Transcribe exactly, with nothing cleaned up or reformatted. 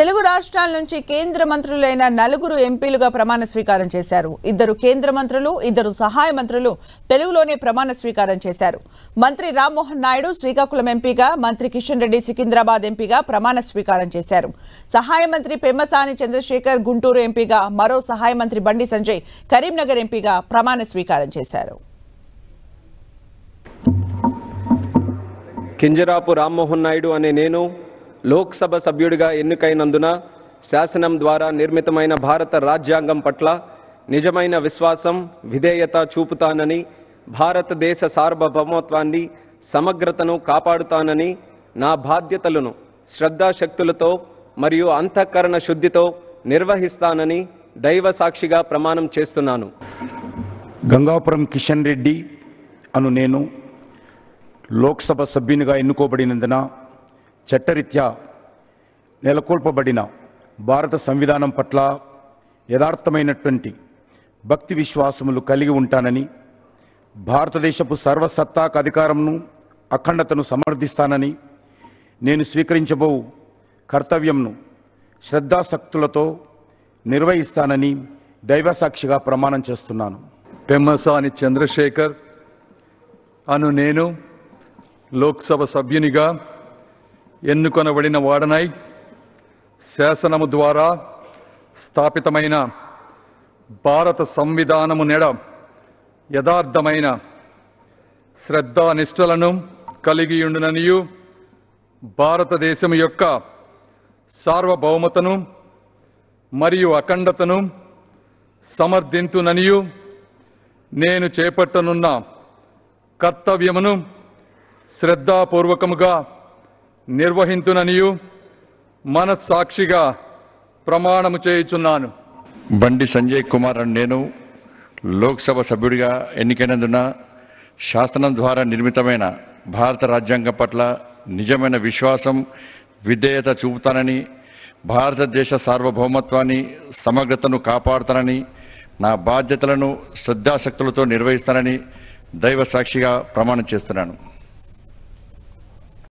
తెలుగు రాష్ట్రాల నుంచి కేంద్ర మంత్రులైన నలుగురు ఎంపీలుగా ప్రమాణ స్వీకారం చేశారు. ఇద్దరు కేంద్ర మంత్రులు, ఇద్దరు సహాయ మంత్రులు తెలుగులోనే ప్రమాణ స్వీకారం చేశారు. మంత్రి రామ్మోహన్ నాయుడు శ్రీకాకుళం ఎంపీగా, మంత్రి కిషన్ రెడ్డి సికింద్రాబాద్ ఎంపీగా ప్రమాణ స్వీకారం చేశారు. సహాయ మంత్రి పెమ్మసాని చంద్రశేఖర్ గుంటూరు ఎంపీగా, మరో సహాయ మంత్రి బండి సంజయ్ కరీంనగర్ ఎంపీగా ప్రమాణ స్వీకారం చేశారు. కింజరాపు రామ్మోహన్ నాయుడు అనే నేను లోక్సభ సభ్యుడిగా ఎన్నికైనందున శాసనం ద్వారా నిర్మితమైన భారత రాజ్యాంగం పట్ల నిజమైన విశ్వాసం, విధేయత చూపుతానని, భారతదేశ సార్వభౌమత్వాన్ని, సమగ్రతను కాపాడుతానని, నా బాధ్యతలను శ్రద్ధాశక్తులతో మరియు అంతఃకరణ శుద్ధితో నిర్వహిస్తానని దైవ సాక్షిగా ప్రమాణం చేస్తున్నాను. గంగాపురం కిషన్ రెడ్డి అను నేను లోక్సభ సభ్యునిగా ఎన్నుకోబడినందున చట్టరీత్యా నెలకొల్పబడిన భారత సంవిధానం పట్ల యథార్థమైనటువంటి భక్తి విశ్వాసములు కలిగి ఉంటానని, భారతదేశపు సర్వసత్తాక అధికారంను, అఖండతను సమర్థిస్తానని, నేను స్వీకరించబో కర్తవ్యంను శ్రద్ధాశక్తులతో నిర్వహిస్తానని దైవసాక్షిగా ప్రమాణం చేస్తున్నాను. పెమ్మసాని చంద్రశేఖర్ అను నేను లోక్సభ సభ్యునిగా ఎన్నుకొనబడిన వాడనై శాసనము ద్వారా స్థాపితమైన భారత సంవిధానము నెడ యథార్థమైన శ్రద్ధానిష్టలను కలిగి ఉండుననియు, భారతదేశం యొక్క సార్వభౌమతను మరియు అఖండతను సమర్థింతుననియు, నేను చేపట్టనున్న కర్తవ్యమును శ్రద్ధాపూర్వకముగా నిర్వహింతుననియు మనస్సాక్షిగా ప్రమాణము చేయుచున్నాను. బండి సంజయ్ కుమార్ అని నేను లోక్సభ సభ్యుడిగా ఎన్నికైనందున శాసనం ద్వారా నిర్మితమైన భారత రాజ్యాంగం పట్ల నిజమైన విశ్వాసం, విధేయత చూపుతానని, భారతదేశ సార్వభౌమత్వాన్ని, సమగ్రతను కాపాడుతానని, నా బాధ్యతలను శ్రద్ధాశక్తులతో నిర్వహిస్తానని దైవ సాక్షిగా ప్రమాణం చేస్తున్నాను.